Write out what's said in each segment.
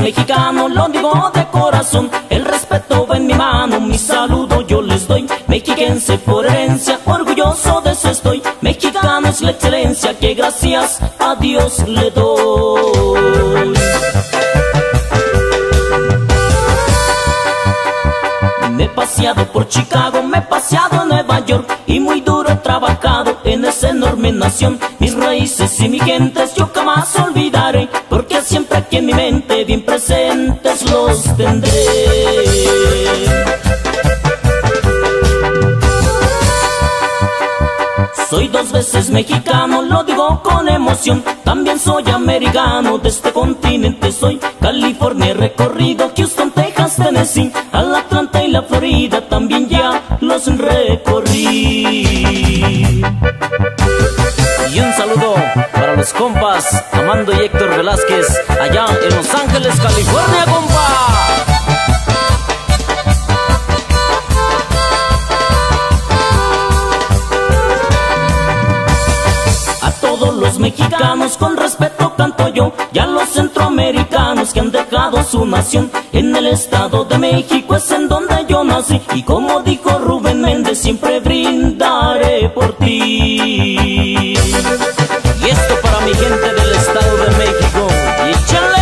mexicano, lo digo de corazón. El respeto va en mi mano, mi saludo yo les doy. Mexiquense por herencia, orgulloso de eso estoy. Mexicano es la excelencia que gracias a Dios le doy. Me he paseado por Chicago, me he paseado en Nueva York y muy duro he trabajado en esa enorme nación. Mis raíces y mis gentes yo jamás olvidaré, porque siempre aquí en mi mente bien presentes los tendré. Soy 2 veces mexicano, lo digo con emoción. También soy americano, de este continente soy. California he recorrido, Houston, Texas, Tennessee, al Atlanta y la Florida también ya los recorrí. Y un saludo para los compas Amando y Héctor Velázquez, allá en Los Ángeles, California, compa. Los mexicanos con respeto canto yo, y a los centroamericanos que han dejado su nación. En el Estado de México es en donde yo nací, y como dijo Rubén Méndez, siempre brindaré por ti. Y esto para mi gente del Estado de México, ¡échale!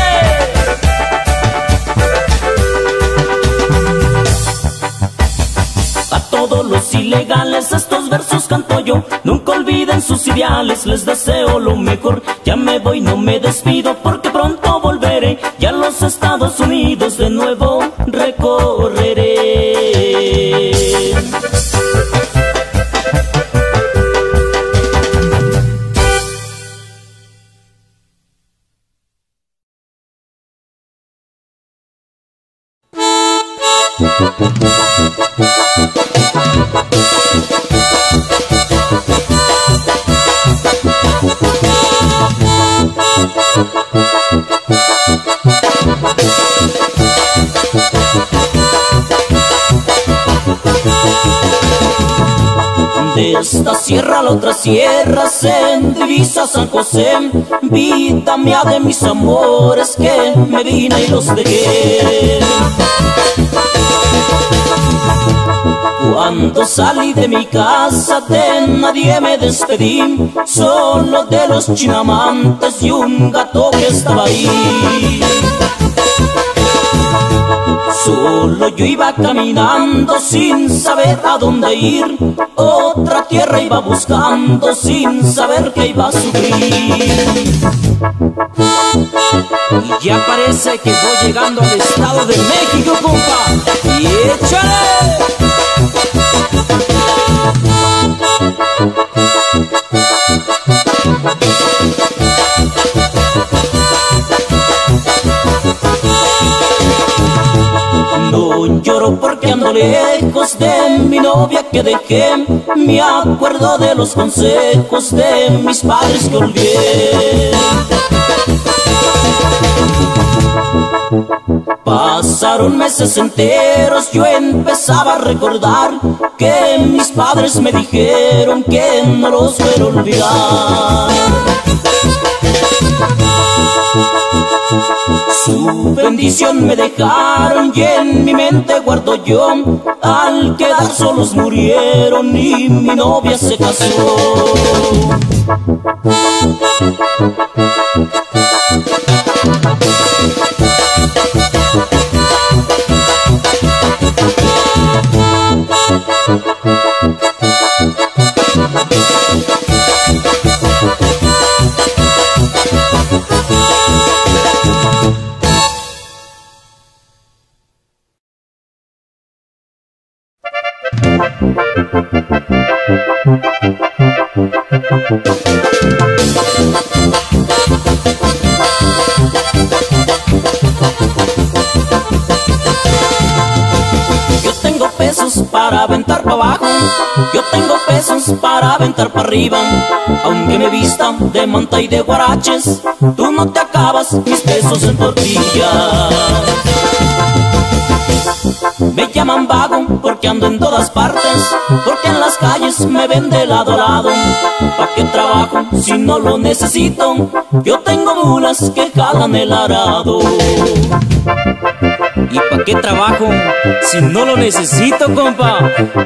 A todos los ilegales estos versos canto yo. Nunca olviden sus ideales, les deseo lo mejor. Ya me voy, no me despido, porque pronto volveré. Ya los Estados Unidos de nuevo recorreré. De esta sierra a la otra sierra se divisa San José, vida mía de mis amores que me vine y los dejé. Cuando salí de mi casa de nadie me despedí, solo de los chinamantes y un gato que estaba ahí. Solo yo iba caminando sin saber a dónde ir, otra tierra iba buscando sin saber que iba a sufrir. Y ya parece que voy llegando al Estado de México, compa. ¡Y échale! No lloro porque ando lejos de mi novia que dejé, me acuerdo de los consejos de mis padres que olvidé. Pasaron meses enteros, yo empezaba a recordar que mis padres me dijeron que no los fuera a olvidar. Su bendición me dejaron y en mi mente guardo yo. Al quedar solos murieron y mi novia se casó. Yo tengo pesos para aventar para abajo, yo tengo pesos para aventar para arriba. Aunque me vista de manta y de guaraches, tú no te acabas mis pesos en tortillas. Me llaman vago porque ando en todas partes, porque en las calles me ven del adorado. ¿Pa' qué trabajo si no lo necesito? Yo tengo mulas que jalan el arado. ¿Y pa' qué trabajo si no lo necesito, compa?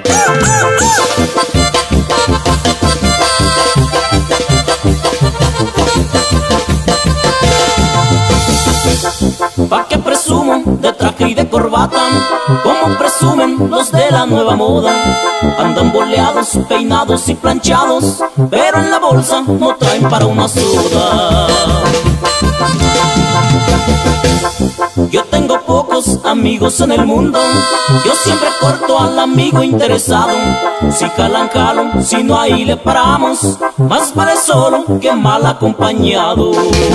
¿Pa' qué presumo de traje y de corbata? Como presumen los de la nueva moda. Andan boleados, peinados y planchados, pero en la bolsa no traen para una soda. Yo tengo pocos amigos en el mundo, yo siempre corto al amigo interesado. Si jalan, jalo, si no ahí le paramos, más vale solo que mal acompañado.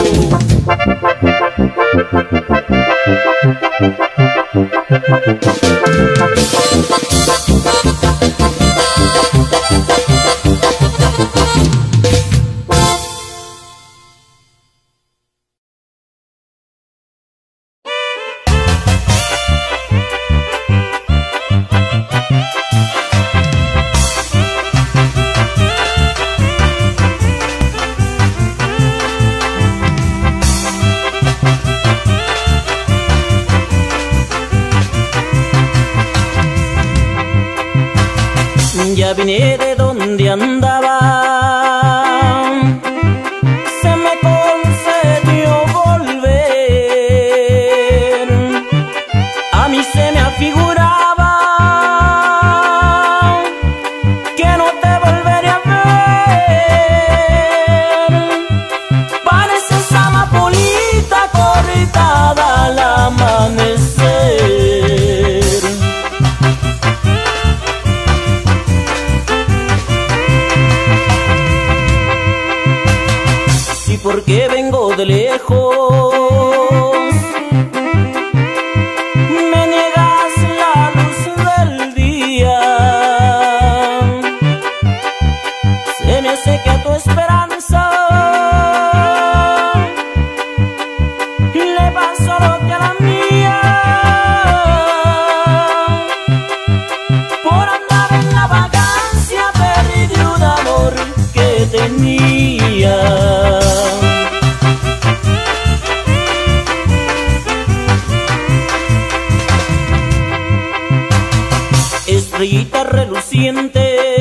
Ya vine de donde andaba, se me concedió volver. A mí se me afiguraba que no te volvería a ver. Pareces amapolita cortada al amanecer. Porque vengo de lejos, me niegas la luz del día. Se me seca tu esperanza, le pasó lo que a la mía. Por andar en la vagancia perdí un amor que tenía. Estrellita reluciente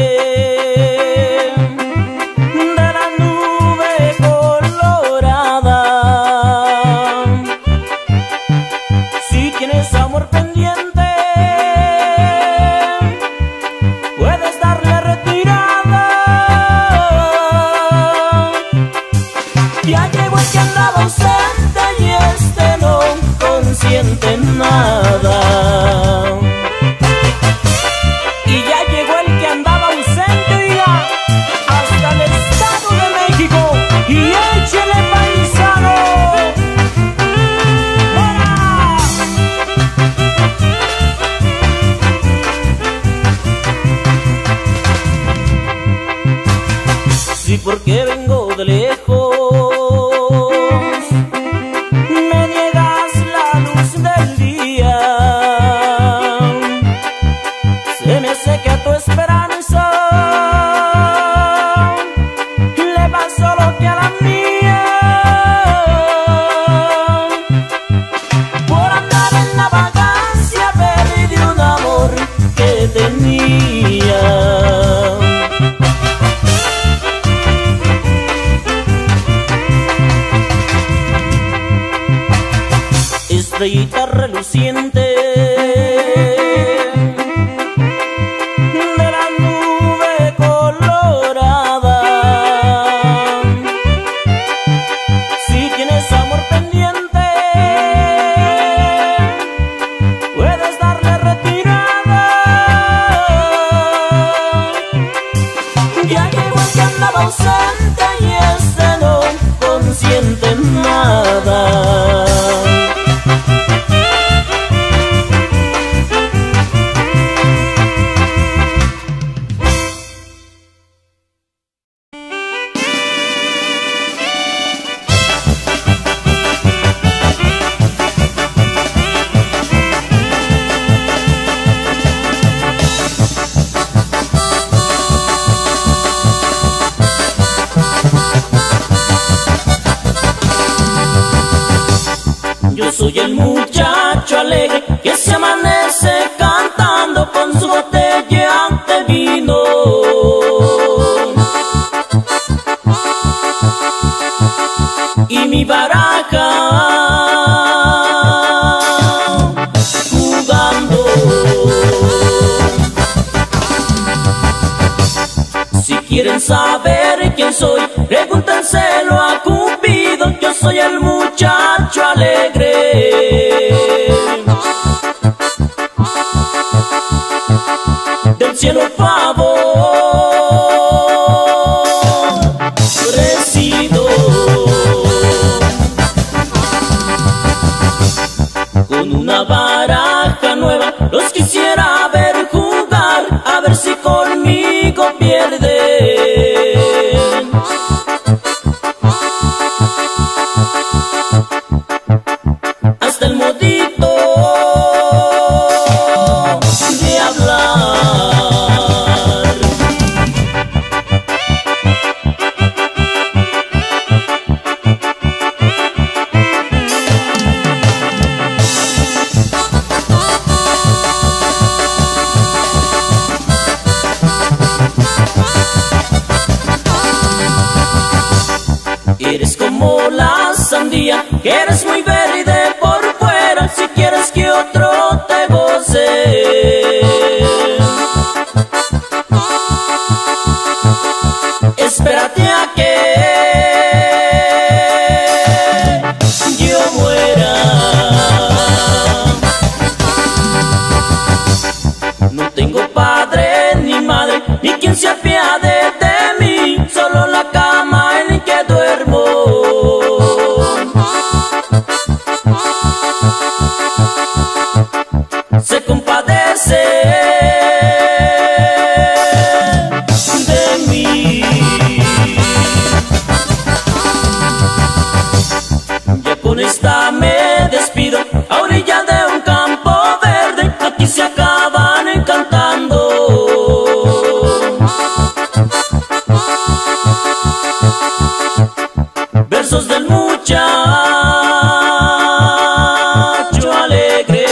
de la nube colorada, si tienes amor pendiente puedes darle retirada. Ya llegó el que andaba ausente y este no consiente nada. Porque vengo de lejos, me niegas la luz del día. Se me seca tu esperanza, le pasó lo que a la mía. Por andar en la vagancia perdí un amor que tenía. Estrellita reluciente de la nube colorada, si tienes amor pendiente puedes darle retirada. Ya llegó el que andaba ausente y este no consiente nada. Yo soy el muchacho alegre que se amanece cantando con su botella de vino. Y mi baraja jugando. Si quieren saber quién soy, pregúntenselo a Cupido. Yo soy el muchacho alegre. Del cielo favorecido. Con una baraja nueva los quisiera ver jugar, a ver si conmigo pierden. Hasta el modito de hablar. Eres como la sandía, que eres muy verde por fuera. Si quieres que otro te goce, espérate a que yo muera. No tengo padre ni madre, ni quien se apiade de mí, solo la cama en que duermo. Se compadece de mí. Ya con esta me despido, a orilla de un campo verde, aquí se acaban cantando. Versos del muchacho alegre.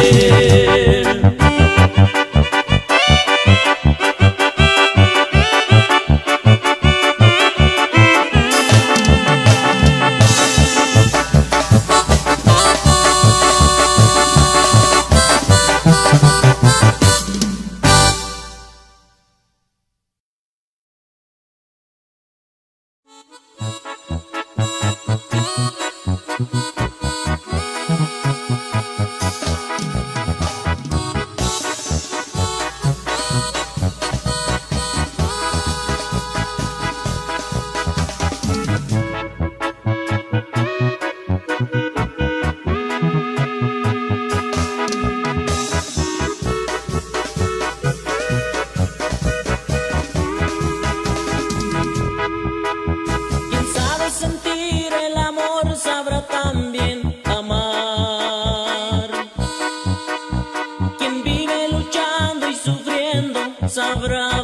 Quien sabe sentir el amor sabrá también amar. Quien vive luchando y sufriendo sabrá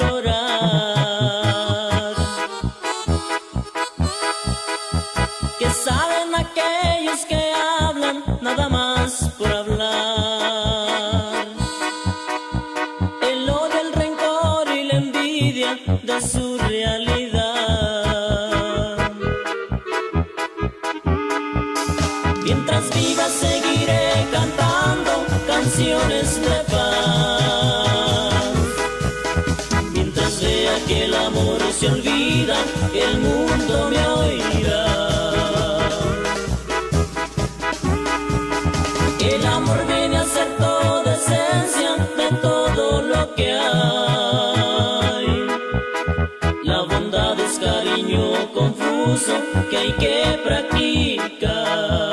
valorar. Que saben aquellos que hablan nada más por hablar. El odio, el rencor y la envidia de su realidad. Mientras viva seguiré cantando canciones de paz. Mientras vea que el amor se olvida, el mundo me oirá. El amor viene a ser toda esencia de todo lo que hay. La bondad es cariño confuso que hay que practicar.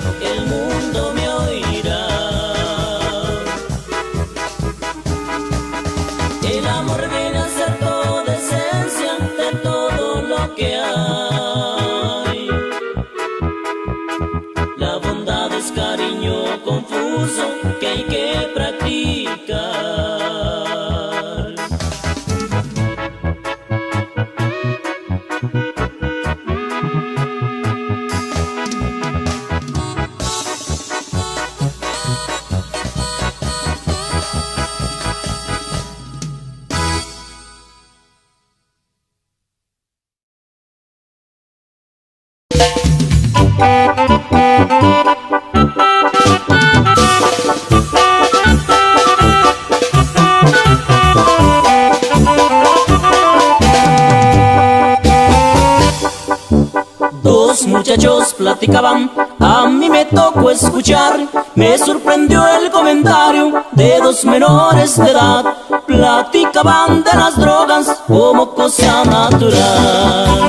el mundo me oirá. El amor viene a ser toda esencia de todo lo que hay. La bondad es cariño confuso que hay que practicar. Dos muchachos platicaban, a mí me tocó escuchar. Me sorprendió el comentario de dos menores de edad. Platicaban de las drogas como cosa natural.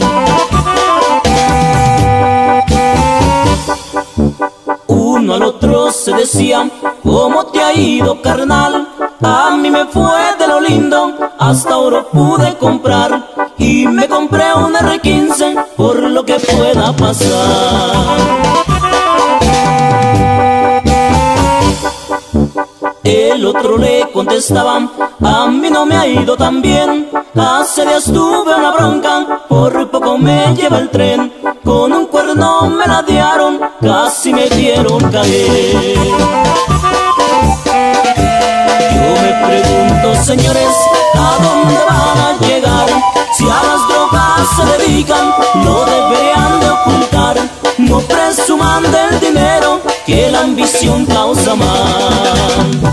Uno al otro se decía, ¿cómo te ha ido, carnal? A mí me fue de lo lindo, hasta oro pude comprar. Y me compré un R15 por lo que pueda pasar. El otro le contestaba, a mí no me ha ido tan bien. Hace días tuve una bronca, por poco me lleva el tren. Con un cuerno me ladearon, casi me dieron caer. Yo me pregunto, señores, ¿a dónde van a llegar? Si a las drogas se dedican, lo deberían de ocultar. No presuman del dinero, que la ambición causa mal.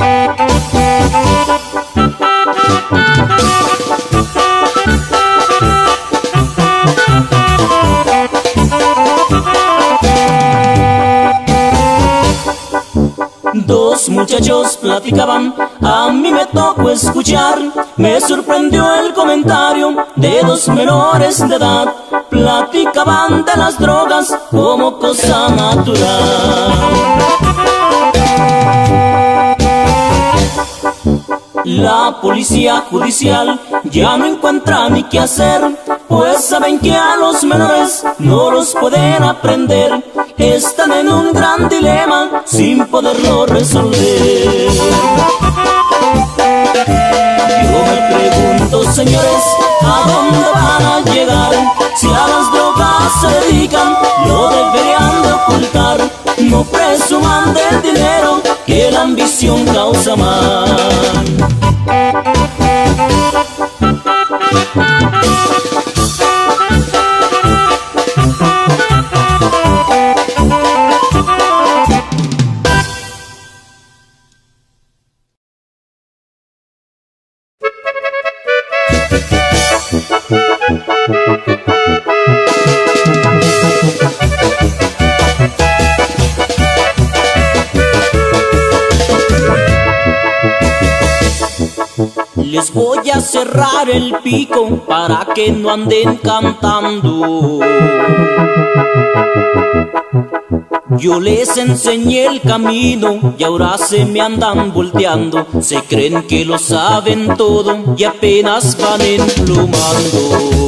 Dos muchachos platicaban, a mí me tocó escuchar. Me sorprendió el comentario de dos menores de edad. Platicaban de las drogas como cosa natural. La policía judicial ya no encuentra ni qué hacer, pues saben que a los menores no los pueden aprender. Están en un gran dilema sin poderlo resolver. Yo me pregunto, señores, ¿a dónde van a llegar? Si a las drogas se dedican, lo deberían de ocultar. No presuman del dinero, que la ambición causa mal. Les voy a cerrar el pico para que no anden cantando. Yo les enseñé el camino y ahora se me andan volteando. Se creen que lo saben todo y apenas van emplumando.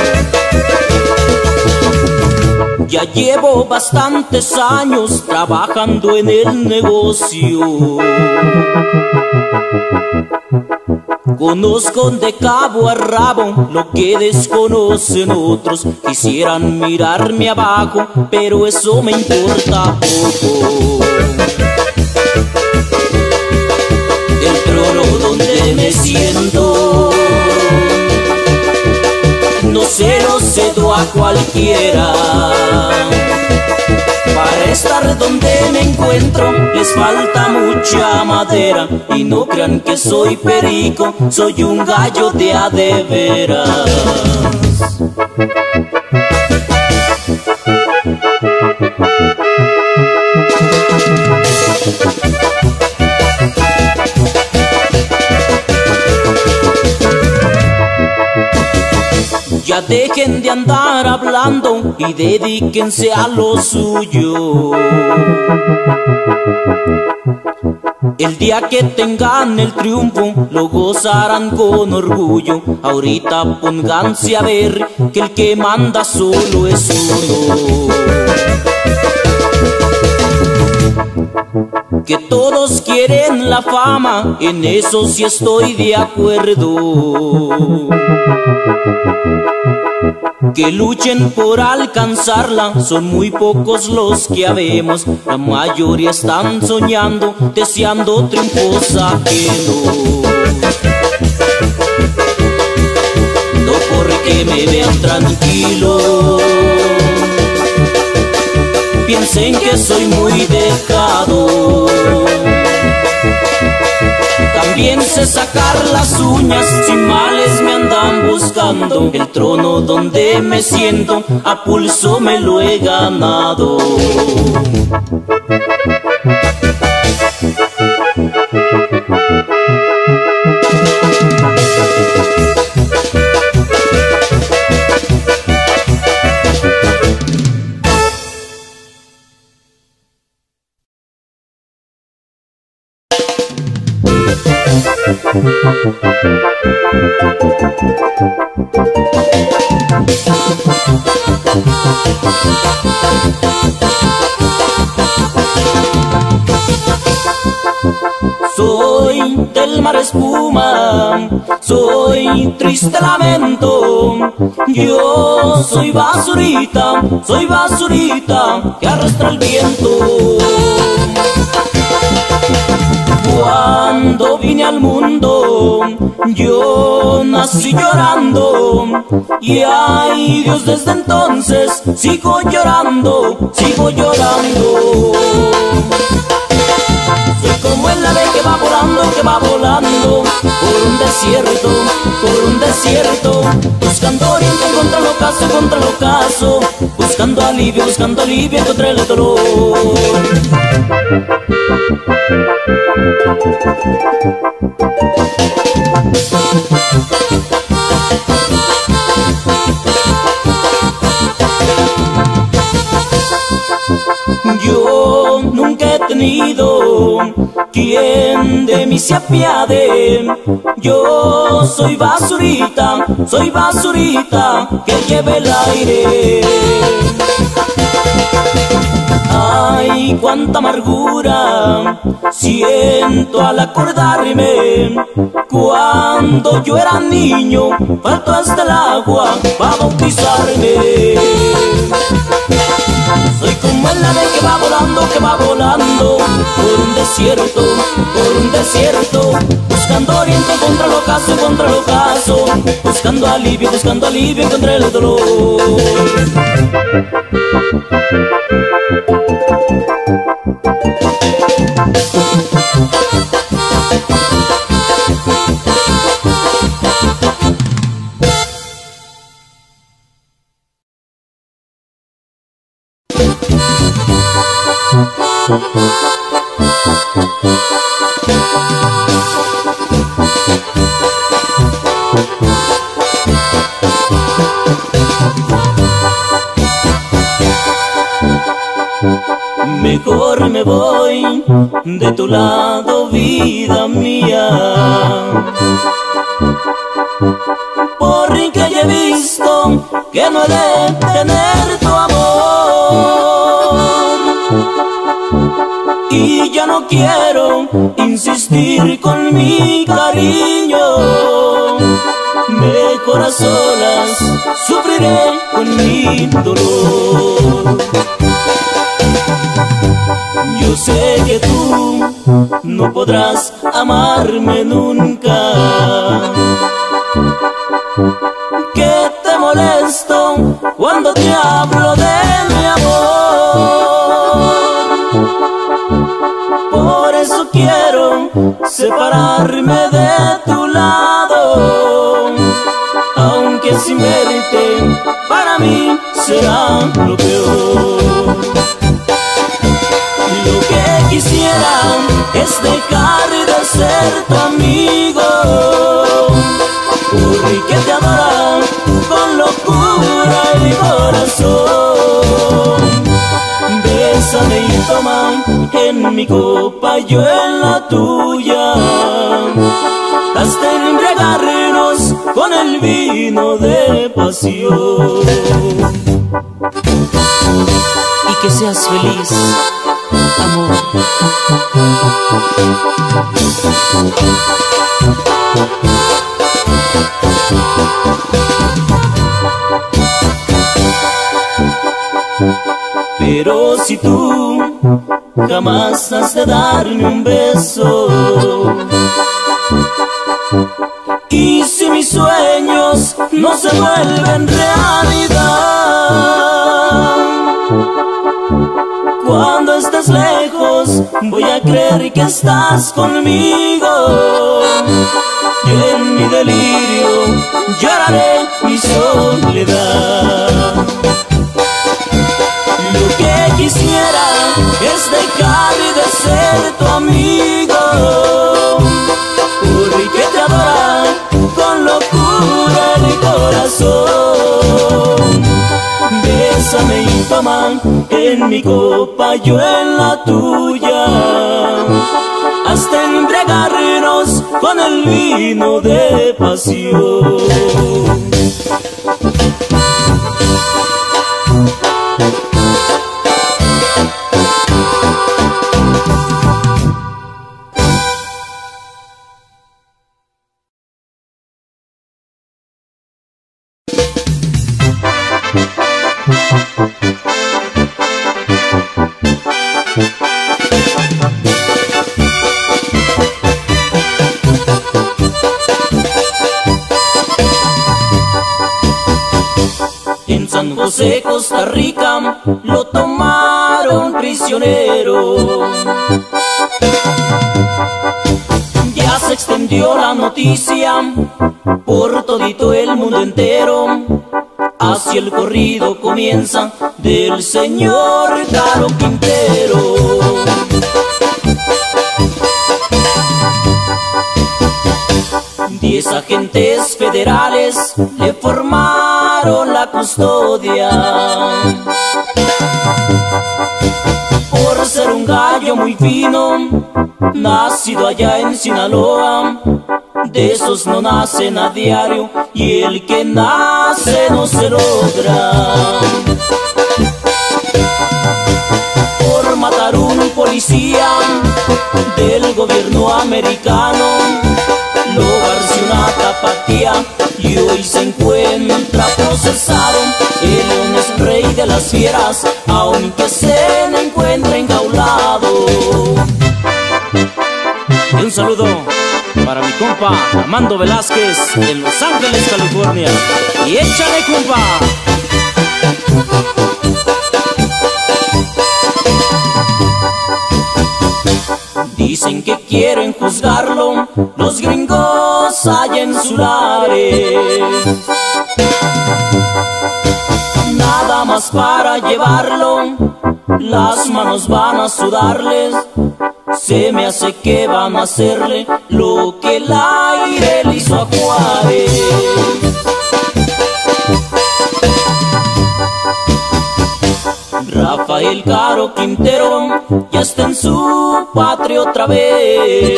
Ya llevo bastantes años trabajando en el negocio. Conozco de cabo a rabo lo que desconocen otros. Quisieran mirarme abajo, pero eso me importa poco. El trono donde me siento no se lo cedo a cualquiera. Para estar donde me encuentro les falta mucha madera. Y no crean que soy perico, soy un gallo de a de veras. Ya dejé dejen de andar hablando y dedíquense a lo suyo. El día que tengan el triunfo lo gozarán con orgullo. Ahorita pónganse a ver que el que manda solo es uno. Que todos quieren la fama, en eso sí estoy de acuerdo. Que luchen por alcanzarla, son muy pocos los que habemos. La mayoría están soñando, deseando triunfos ajenos. No porque me vean tranquilo piensen que soy muy dejado. También sé sacar las uñas, sin males me andan buscando. El trono donde me siento, a pulso me lo he ganado. Soy del mar espuma, soy triste lamento. Yo soy basurita que arrastra el viento. Cuando vine al mundo, yo nací llorando. Y ay Dios, desde entonces sigo llorando, sigo llorando. Soy como el ave que va volando por un desierto, buscando oriente contra el ocaso, buscando alivio contra el dolor. Yo nunca he tenido quien de mí se apiade. Yo soy basurita que lleve el aire. Ay, cuánta amargura siento al acordarme cuando yo era niño, faltó hasta el agua para bautizarme. Soy como el ave que va volando por un desierto, buscando oriente contra el ocaso, buscando alivio contra el dolor. Mejor me voy de tu lado, vida mía, porque ya he visto que no he de tener tu amor. Y ya no quiero insistir con mi cariño, mejor a solas sufriré con mi dolor. Yo sé que tú no podrás amarme nunca, que te molesto cuando te hablo de mi amor. Por eso quiero separarme de tu lado, aunque sin verte para mí será lo peor. Lo que quisiera es dejar de ser tu amigo, porque te adora con locura toma en mi copa, yo en la tuya, hasta embriagarnos con el vino de pasión. Y que seas feliz, amor. Pero si tú jamás has de darme un beso, y si mis sueños no se vuelven realidad, cuando estés lejos voy a creer que estás conmigo, y en mi delirio lloraré mi soledad. Lo que quisiera es dejar de ser tu amigo, porque te adora con locura el corazón. Bésame y toma en mi copa, yo en la tuya, hasta embriagarnos con el vino de pasión. En San José, Costa Rica, lo tomaron prisionero. Ya se extendió la noticia por todito el mundo entero. Así el corrido comienza del señor Caro Quintero. 10 agentes federales le formaron la custodia por ser un gallo muy fino, nacido allá en Sinaloa. De esos no nacen a diario, y el que nace no se logra. Por matar un policía del gobierno americano, lo garció una tapatía y hoy se encuentra procesado. El león es rey de las fieras, aunque se encuentra enjaulado. Y un saludo para mi compa Armando Velázquez en Los Ángeles, California. Y échale, compa. Dicen que quieren juzgarlo los gringos allá en Sulares, nada más para llevarlo, las manos van a sudarles. Se me hace que van a hacerle lo que el aire le hizo a Juárez. Rafael Caro Quintero ya está en su patria otra vez.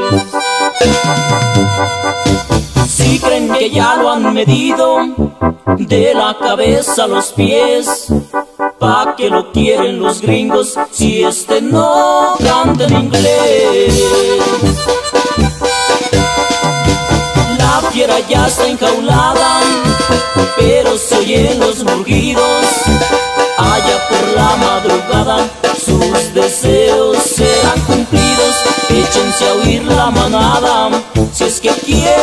Si creen que ya lo han medido de la cabeza a los pies, ¿pa' qué lo quieren los gringos si este no canta en inglés? La fiera ya está enjaulada, pero se oyen los mugidos. Allá por la madrugada sus deseos serán cumplidos. Échense a oír la manada si es que quieren